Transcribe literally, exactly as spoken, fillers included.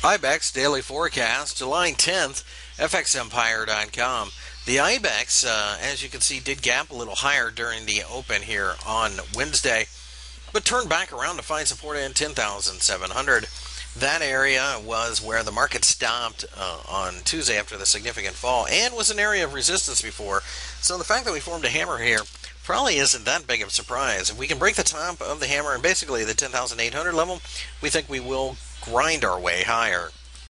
I BEX Daily Forecast, July tenth, F X Empire dot com. The I BEX, uh, as you can see, did gap a little higher during the open here on Wednesday, but turned back around to find support at ten thousand seven hundred. That area was where the market stopped uh, on Tuesday after the significant fall and was an area of resistance before. So the fact that we formed a hammer here probably isn't that big of a surprise. If we can break the top of the hammer and basically the ten thousand eight hundred level, we think we will grind our way higher.